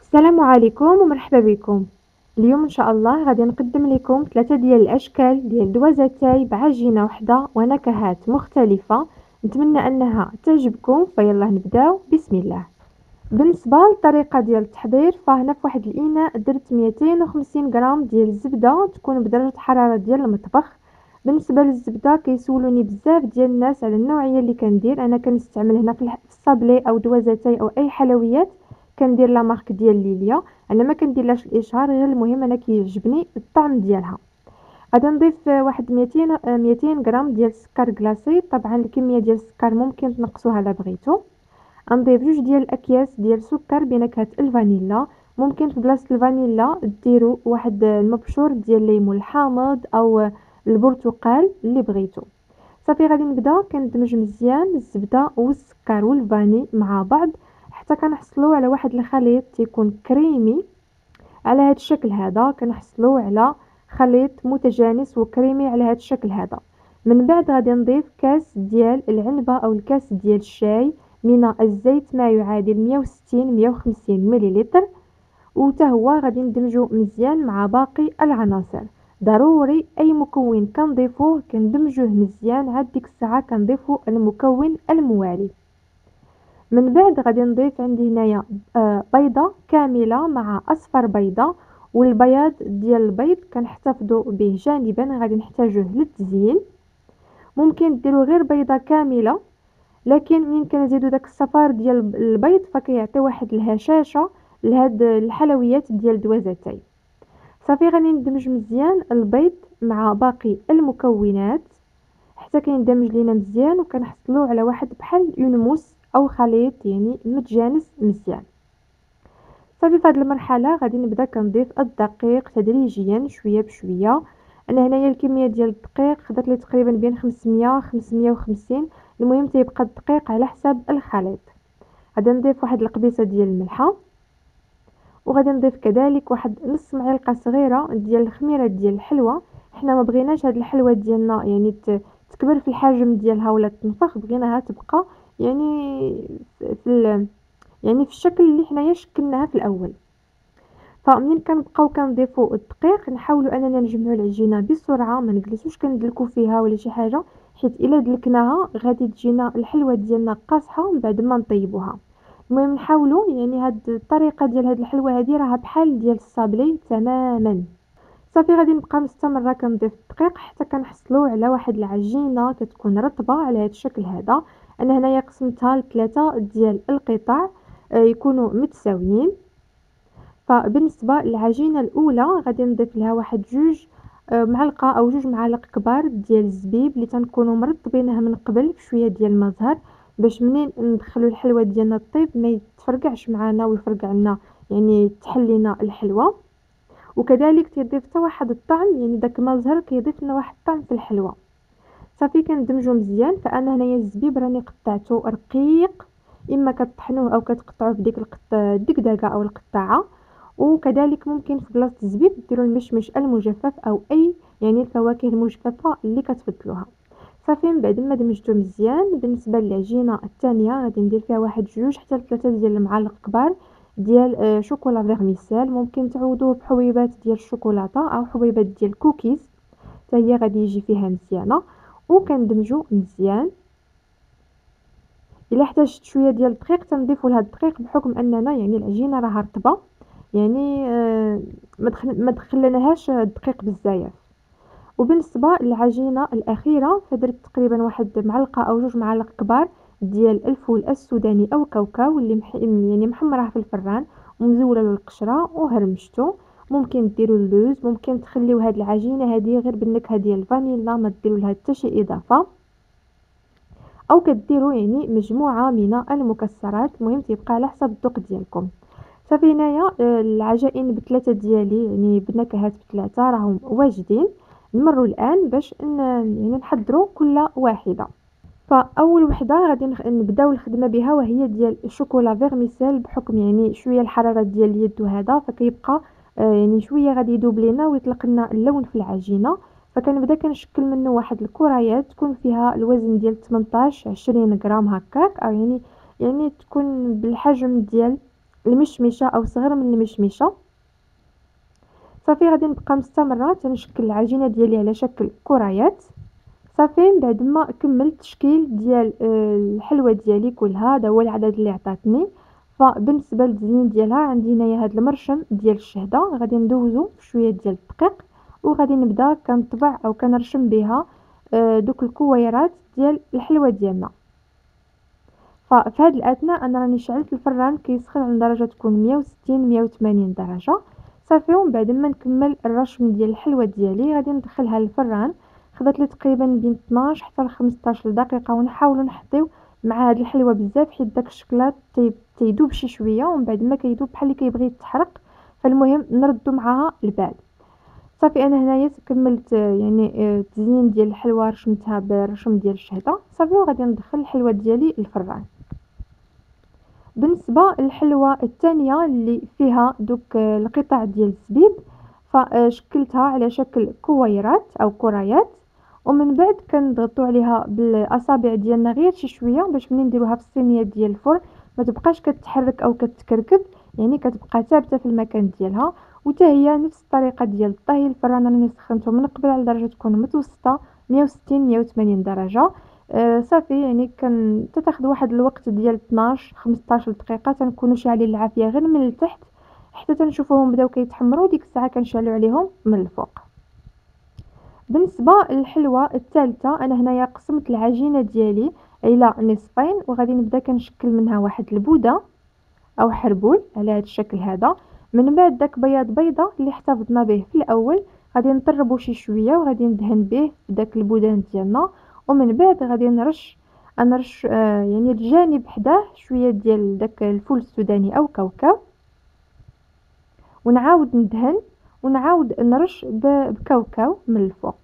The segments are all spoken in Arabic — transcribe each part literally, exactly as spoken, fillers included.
السلام عليكم ومرحبا بكم. اليوم ان شاء الله غادي نقدم لكم ثلاثه ديال الاشكال ديال دوازتاي بعجينه وحده ونكهات مختلفه. نتمنى انها تعجبكم، فيلا نبداو بسم الله. بالنسبه للطريقه ديال التحضير، فهنا في واحد الاناء درت مئتين وخمسين غرام ديال الزبده تكون بدرجه حراره ديال المطبخ. بالنسبه للزبده كيسولوني بزاف ديال الناس على النوعيه اللي كندير، انا كنستعمل هنا في الح- في الصابلي او دوازتاي او اي حلويات كندير لا مارك ديال ليليا. انا ما كنديرلاش الاشهار، غير المهم انا كيعجبني الطعم ديالها. غادي نضيف آه، واحد مئتين آه، مئتين غرام ديال السكر كلاصي. طبعا الكميه ديال السكر ممكن تنقصوها الا بغيتو. غنضيف جوج ديال الاكياس ديال السكر بنكهه الفانيلا. ممكن في بلاصه الفانيلا ديروا واحد المبشور ديال الليمون الحامض او البرتقال اللي بغيتو. صافي غادي نبدا كندمج مزيان الزبده والسكر والفاني مع بعض حتى كنحصلوا على واحد الخليط تيكون كريمي. على هذا الشكل هذا كنحصلوا على خليط متجانس وكريمي على هذا الشكل هذا. من بعد غادي نضيف كاس ديال العنبه او الكاس ديال الشاي من الزيت ما يعادل مية وستين مية وخمسين مليلتر، وتا هو غادي ندمجو مزيان مع باقي العناصر. ضروري اي مكون كنضيفوه كندمجوه مزيان، عاد ديك الساعه كنضيفو المكون الموالي. من بعد غادي نضيف عندي هنايا آه، بيضه كامله مع اصفر بيضه، والبياض ديال البيض كنحتفظوا به جانبا غادي نحتاجوه للتزيين. ممكن ديروا غير بيضه كامله، لكن مين كنزيدو داك الصفار ديال البيض فكيعطي واحد الهشاشه لهاد الحلويات ديال دوازتاي. صافي غادي ندمج مزيان البيض مع باقي المكونات حتى كيندمج لينا مزيان وكنحصلوا على واحد بحال اون موس او خليط يعني متجانس مزيان. صافي في هذه المرحله غادي نبدا كنضيف الدقيق تدريجيا شويه بشويه. انا هنايا الكميه ديال الدقيق خدات لي تقريبا بين خمسمية خمسمية وخمسين، المهم تيبقى الدقيق على حساب الخليط. غادي نضيف واحد القبيصه ديال الملحه، وغادي نضيف كذلك واحد نص معلقه صغيره ديال الخميره ديال الحلوه. حنا ما بغيناش هاد الحلوه ديالنا يعني ت- تكبر في الحجم ديالها ولا تنفخ، بغيناها تبقى يعني في ال- يعني في الشكل اللي حنايا شكلناها في الاول. فمنين كنبقاو كنضيفوا الدقيق نحاولوا اننا نجمعوا العجينه بسرعه، ما نجلسوش كندلكوا فيها ولا شي حاجه، حيت الا دلكناها غادي تجينا الحلوه ديالنا قاصحه من بعد ما نطيبوها. المهم نحاولوا يعني هاد الطريقه ديال هاد الحلوه هادي راها بحال ديال الصابلي تماما. صافي غادي نبقى مستمره كنضيف الدقيق حتى كنحصلوا على واحد العجينه كتكون رطبه على هاد الشكل هذا. انا هنايا قسمتها لثلاثه ديال القطع آه، يكونوا متساويين. فبالنسبه للعجينه الاولى غادي نضيف لها واحد جوج آه، معلقه او جوج معالق كبار ديال الزبيب اللي تنكونوا مرطبينها من قبل بشويه ديال المزهر، باش منين ندخلوا الحلوه ديالنا طيب ما يتفرقعش معنا ويفرقع لنا يعني تحلينا الحلوه. وكذلك تيضيف حتى واحد الطعم، يعني داك المزهر كيضيف لنا واحد الطعم في الحلوه. صافي كندمجو مزيان. فانا هنايا الزبيب راني قطعته رقيق، اما كطحنوه او كتقطعوه بديك القط الدقدقه او القطاعه. وكذلك ممكن في بلاصه الزبيب ديروا المشمش المجفف او اي يعني الفواكه المجففه اللي كتفضلوها. صافي من بعد ما دمجتو مزيان، بالنسبه للعجينه الثانيه غادي ندير فيها واحد جوج حتى ثلاثه ديال المعالق كبار ديال آه، شوكولا فيرميسيل. ممكن تعوضوه بحبيبات ديال الشوكولاته او حبيبات ديال الكوكيز، حتى هي غادي يجي فيها مزيانه. وكندمجو مزيان. الا احتاجت شويه ديال الدقيق تنضيفوا لها الدقيق بحكم اننا يعني العجينه راها رطبه، يعني آه، ما دخل ما دخلناهاش الدقيق بزاف. وبالنسبه للعجينه الاخيره فدرت تقريبا واحد معلقه او جوج معالق كبار ديال الفول السوداني او كاوكاو اللي مح... يعني محمره في الفران ومزوله للقشره وهرمشته. ممكن ديروا اللوز، ممكن تخليو هاد العجينه هذه غير بالنكهه ديال الفانيلا، ما ديروا لها حتى شي اضافه، او كديروا يعني مجموعه من المكسرات، المهم تيبقى على حسب الذوق ديالكم. صافي هنايا آه، العجائن بثلاثه ديالي يعني بنكهات بثلاثه راهم واجدين. نمروا الان باش ن- يعني نحضروا كل واحده. فاول وحده غادي نخ- نبداو الخدمه بها وهي ديال الشوكولا فيرميسيل. بحكم يعني شويه الحراره ديال اليد وهذا فكيبقى آه، يعني شويه غادي يذوب لينا ويطلق لنا اللون في العجينه. فكنبدا كنشكل منه واحد الكريات تكون فيها الوزن ديال ثمنطاش عشرين غرام هكاك، او يعني يعني تكون بالحجم ديال المشمشه او صغر من المشمشه. صافي غادي نبقى مستمره تنشكل العجينه ديالي على شكل كريات. صافي من بعد ما كملت التشكيل ديال آه، الحلوه ديالي كلها، هذا هو العدد اللي عطاتني. فبالنسبه للتزيين ديالها عندي هنايا هذا المرشم ديال الشهده، غادي ندوزو بشويه ديال الدقيق وغادي نبدا كنطبع او كنرشم بها آه، دوك الكويرات ديال الحلوه ديالنا. ففي هذه الاثناء انا راني شعلت الفران كيسخن على درجه تكون مية وستين مية وثمانين درجه. صافي ومن بعد ما نكمل الرشم ديال الحلوه ديالي غادي ندخلها للفران. خدات لي تقريبا بين اثناش حتى ل خمسطاش دقيقه، ونحاولوا نحطيو مع هاد الحلوه بزاف حيت داك الشكلاط تي- تيذوب شي شويه، ومن بعد ما كيذوب بحال اللي كيبغي يتحرق، فالمهم نردو معاها البال. صافي انا هنايا كملت آه، يعني آه، التزيين ديال الحلوه رشمتها بالرشم ديال الشهده. صافي وغادي ندخل الحلوه ديالي للفران. بالنسبه للحلوه الثانيه اللي فيها دوك آه، القطع ديال الزبيب، فشكلتها على شكل كويرات او كريات، ومن بعد كنضغطوا عليها بالاصابع ديالنا غير شي شويه باش ملي نديروها في الصينيه ديال الفرن ما تبقاش كتحرك او كتكركب، يعني كتبقى ثابته في المكان ديالها. وتا هي نفس الطريقه ديال الطهي. الفران راني سخنته من قبل على درجه تكون متوسطه مية وستين مية وثمانين درجه. آه صافي يعني كان تتاخذ واحد الوقت ديال اثناش خمسطاش دقيقه، تنكونوا شاعلين العافيه غير من التحت حتى تنشوفوهم بداو كيتحمروا، ديك الساعه كنشعلوا عليهم من الفوق. بالنسبه للحلوه الثالثه انا هنايا قسمت العجينه ديالي الى نصفين، وغادي نبدا كنشكل منها واحد البوده او حربول على هذا الشكل هذا. من بعد داك بياض بيضه اللي احتفظنا به في الاول غادي نطربو شي شويه وغادي ندهن به داك البودان ديالنا، ومن بعد غادي نرش نرش آه يعني الجانب حداه شويه ديال داك الفول السوداني او كاوكاو، ونعاود ندهن ونعاود نرش بكاوكاو من الفوق.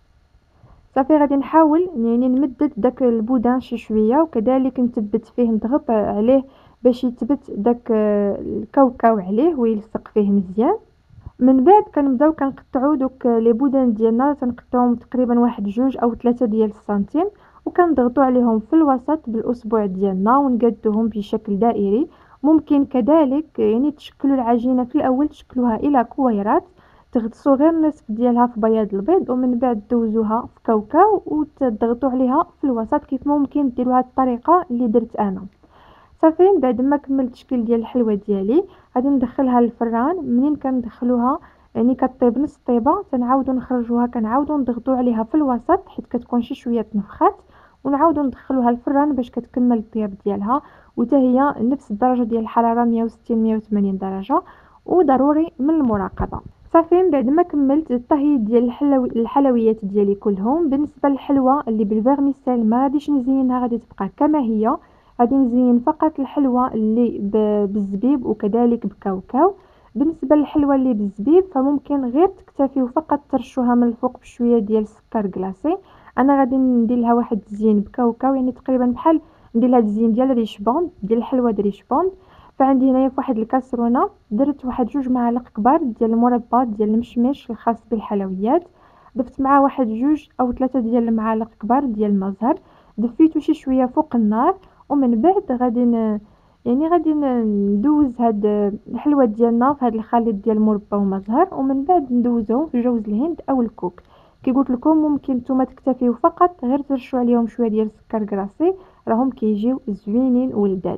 صافي غادي نحاول يعني نمدد داك البودان شي شويه، وكذلك نثبت فيه نضغط عليه باش يثبت داك آه، الكاوكاو عليه ويلصق فيه مزيان. من بعد كنبداو كنقطعوا دوك لي بودان ديالنا، تنقطعوهم تقريبا واحد جوج او ثلاثة ديال السنتيم، وكنضغطوا عليهم في الوسط بالاصبع ديالنا ونقادوهم بشكل دائري. ممكن كذلك يعني تشكلوا العجينه في الاول تشكلوها الى كويرات، تغطسوا غير النصف ديالها في بياض البيض، ومن بعد دوزوها في كاوكاو وتضغطوا عليها في الوسط كيف ممكن ديروا هذه الطريقه اللي درت انا. صافي بعد ما كملت التشكيل ديال الحلوه ديالي غادي ندخلها للفران. منين كندخلوها يعني كطيب نص طيبه تنعاودو نخرجوها، كنعاودو نضغطو عليها في الوسط حيت كتكون شي شويه تنفخات، ونعاودو ندخلوها للفران باش كتكمل الطياب ديالها. وتا هي نفس الدرجه ديال الحراره مية وستين مية وثمانين درجه، وضروري من المراقبه. صافي من بعد ما كملت الطهي ديال الحلوي الحلويات ديالي كلهم، بالنسبه للحلوه اللي بالفيرميسيل ما غاديش نزينها، غادي تبقى كما هي. غادي نزين فقط الحلوى اللي بالزبيب وكذلك بكاوكاو. بالنسبه للحلوى اللي بالزبيب فممكن غير تكتفيو فقط ترشوها من الفوق بشويه ديال السكر كلاصي. انا غادي ندير لها واحد الزين بكاوكاو، يعني تقريبا بحال ندير لها الزين ديال ريشبوند ديال الحلوى د ريشبوند. فعندي هنايا في واحد الكاسرونه درت واحد جوج معالق كبار ديال المربى ديال المشمش الخاص بالحلويات، ضفت معاه واحد جوج او ثلاثه ديال المعالق كبار ديال المزهر، دفيتو شي شويه فوق النار. ومن بعد غادي ن... يعني غادي ندوز هاد الحلوه ديالنا في هاد الخليط ديال المربى ومزهر، ومن بعد ندوزو في جوز الهند او الكوك. كي قلت لكم ممكن نتوما تكتفيو فقط غير ترشوا عليهم شويه ديال السكر كلاصي، راهم كيجيو زوينين ولذاذ.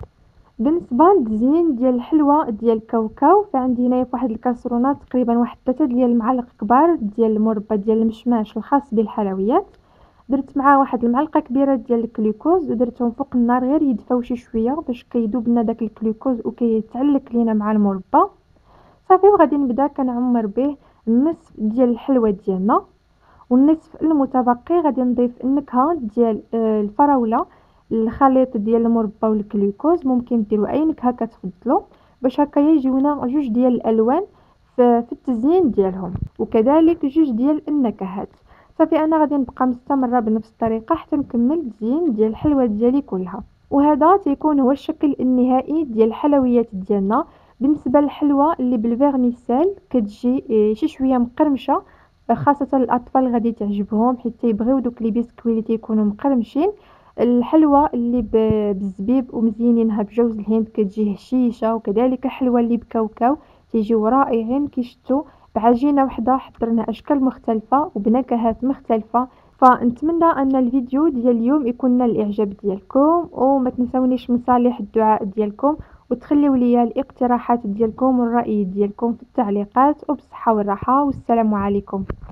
بالنسبه للتزيين ديال الحلوه ديال الكاوكاو فعندي هنايا في واحد الكاسرونه تقريبا واحد ثلاثة ديال المعالق كبار ديال المربى ديال المشماش الخاص بالحلويات، درت معاه واحد المعلقه كبيره ديال الكلوكوز ودرتهم فوق النار غير يدفاو شي شويه باش كيذوب لنا داك الكلوكوز وكيتعلق لينا مع المربى. صافي وغادي نبدا كنعمر به النصف ديال الحلوه ديالنا، والنصف المتبقي غادي نضيف النكهه ديال آه، الفراوله، الخليط ديال المربى والكلوكوز. ممكن ديروا اي نكهه كتفضلوا باش هكا يجيونا جوج ديال الالوان في في التزيين ديالهم، وكذلك جوج ديال النكهات. صافي انا غادي نبقى مستمره بنفس الطريقه حتى نكمل التزيين ديال الحلوه ديالي كلها. وهذا تيكون هو الشكل النهائي ديال الحلويات ديالنا. بالنسبه للحلوه اللي بالفيرميسيل كتجي آه، شي شويه مقرمشه، خاصة الأطفال غادي تعجبهم حيت تيبغيو دوك لي بسكويت اللي تيكونوا مقرمشين. الحلوى اللي ب- بالزبيب ومزينينها بجوز الهند كتجي هشيشة، وكذلك حلوى اللي بكاوكاو تيجيو رائعين كيشتو بعجينة وحدة. حضرنا أشكال مختلفة وبنكهات مختلفة. فنتمنى أن الفيديو ديال اليوم يكون نال الإعجاب ديالكم، وما تنسونيش من صالح الدعاء ديالكم، وتخليو ليا الاقتراحات ديالكم والرأي ديالكم في التعليقات. وبصحة والراحة، والسلام عليكم.